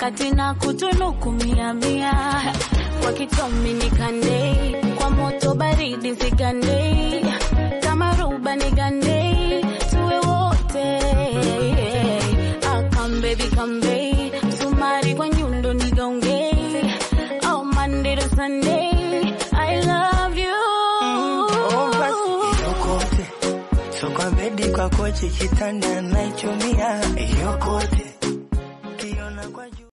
ati na kutunuku 100 kwa kitomi nikande kwa moto baridi zigande kama ruba nigande tuwe wote come baby sumari kwa nyundo nigaunge oh Monday to Sunday I love you yokote so kwa bedi kwa kochi kitanda naichumia yokote